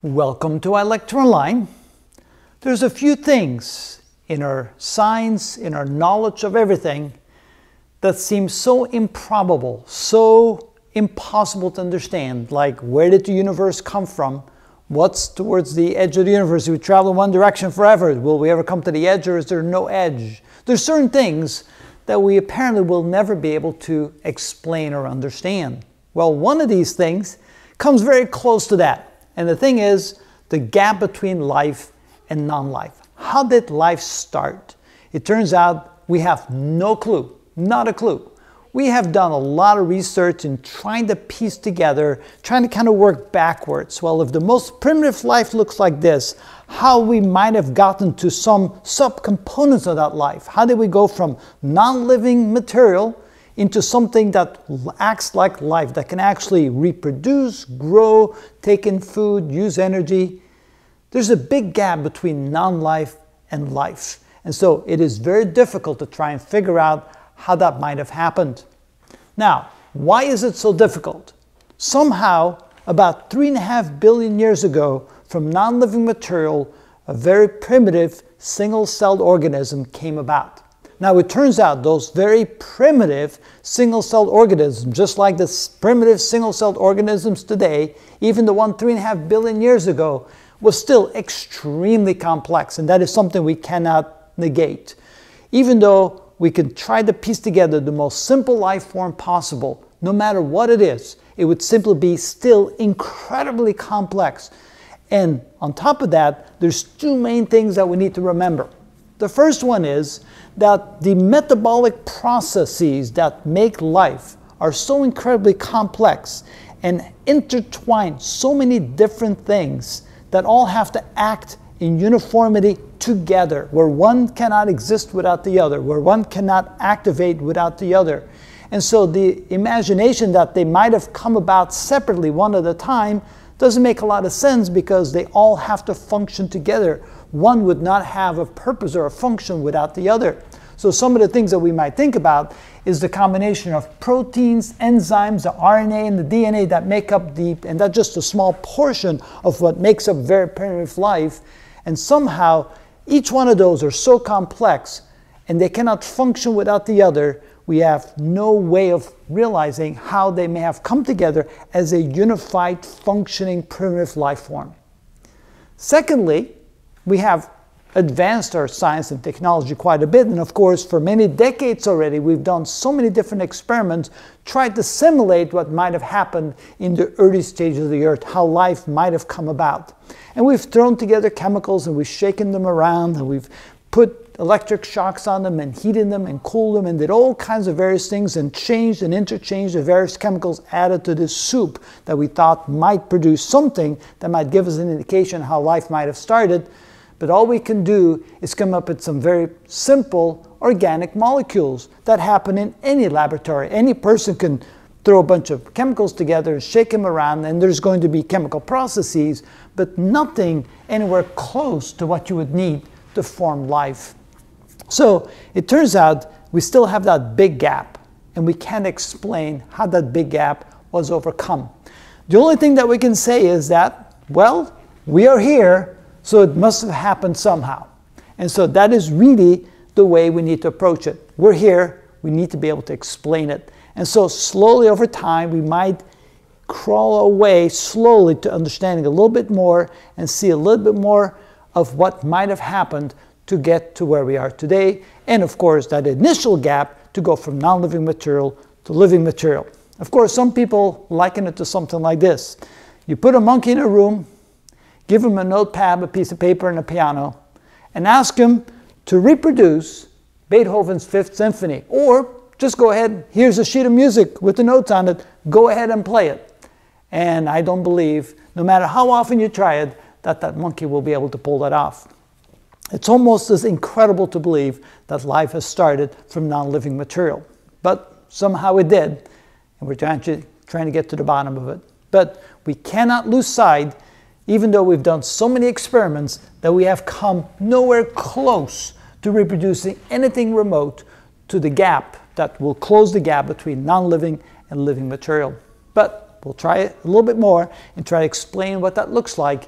Welcome to iLectureOnline. There's a few things in our science, in our knowledge of everything, that seem so improbable, so impossible to understand, like where did the universe come from? What's towards the edge of the universe? Do we travel in one direction forever? Will we ever come to the edge, or is there no edge? There's certain things that we apparently will never be able to explain or understand. Well, one of these things comes very close to that. And the thing is, the gap between life and non-life. How did life start? It turns out we have no clue, not a clue. We have done a lot of research in trying to piece together, trying to kind of work backwards. Well, if the most primitive life looks like this, how we might have gotten to some subcomponents of that life. How did we go from non-living material into something that acts like life, that can actually reproduce, grow, take in food, use energy? There's a big gap between non-life and life. And so it is very difficult to try and figure out how that might have happened. Now, why is it so difficult? Somehow, about 3.5 billion years ago, from non-living material, a very primitive single-celled organism came about. Now, it turns out those very primitive single-celled organisms, just like the primitive single-celled organisms today, even the one 3.5 billion years ago, was still extremely complex, and that is something we cannot negate. Even though we can try to piece together the most simple life form possible, no matter what it is, it would simply be still incredibly complex. And on top of that, there's two main things that we need to remember. The first one is that the metabolic processes that make life are so incredibly complex and intertwine so many different things that all have to act in uniformity together, where one cannot exist without the other, where one cannot activate without the other. And so the imagination that they might have come about separately one at a time doesn't make a lot of sense, because they all have to function together. One would not have a purpose or a function without the other. So some of the things that we might think about is the combination of proteins, enzymes, the RNA and the DNA that make up and that's just a small portion of what makes up very primitive life. And somehow each one of those are so complex and they cannot function without the other. We have no way of realizing how they may have come together as a unified, functioning, primitive life form. Secondly, we have advanced our science and technology quite a bit, and of course for many decades already we've done so many different experiments, tried to simulate what might have happened in the early stages of the earth, how life might have come about. And we've thrown together chemicals and we've shaken them around and we've put electric shocks on them and heated them and cooled them and did all kinds of various things and changed and interchanged the various chemicals added to this soup that we thought might produce something that might give us an indication how life might have started. But all we can do is come up with some very simple organic molecules that happen in any laboratory. Any person can throw a bunch of chemicals together, shake them around, and there's going to be chemical processes, but nothing anywhere close to what you would need to form life. So it turns out we still have that big gap, and we can't explain how that big gap was overcome. The only thing that we can say is that, well, we are here, so it must have happened somehow. And so that is really the way we need to approach it. We're here, we need to be able to explain it. And so slowly over time, we might crawl away slowly to understanding a little bit more and see a little bit more of what might have happened to get to where we are today. And of course, that initial gap to go from non-living material to living material. Of course, some people liken it to something like this. You put a monkey in a room, give him a notepad, a piece of paper, and a piano, and ask him to reproduce Beethoven's Fifth Symphony. Or just go ahead, here's a sheet of music with the notes on it, go ahead and play it. And I don't believe, no matter how often you try it, that monkey will be able to pull that off. It's almost as incredible to believe that life has started from non-living material. But somehow it did, and we're trying to get to the bottom of it. But we cannot lose sight, even though we've done so many experiments, that we have come nowhere close to reproducing anything remote to the gap that will close the gap between non-living and living material. But we'll try it a little bit more and try to explain what that looks like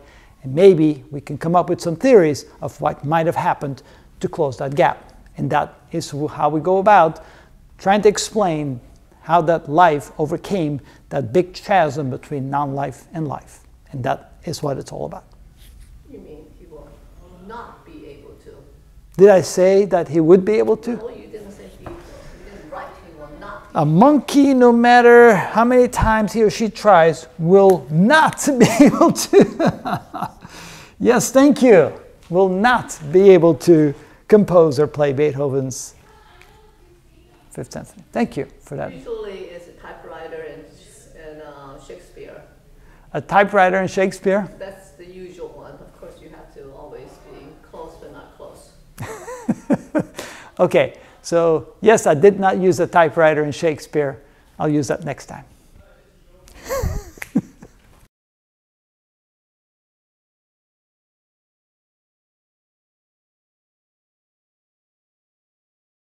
And maybe we can come up with some theories of what might have happened to close that gap. And that is how we go about trying to explain how that life overcame that big chasm between non-life and life. And that is what it's all about. You mean he will not be able to? Did I say that he would be able to? No, you didn't say he will. You didn't write he will not. A monkey, no matter how many times he or she tries, will not be able to. Yes, thank you. Will not be able to compose or play Beethoven's Fifth Symphony. Thank you for that. Usually it's a typewriter and Shakespeare. A typewriter and Shakespeare? That's the usual one. Of course, you have to always be close but not close. Okay, so yes, I did not use a typewriter in Shakespeare. I'll use that next time.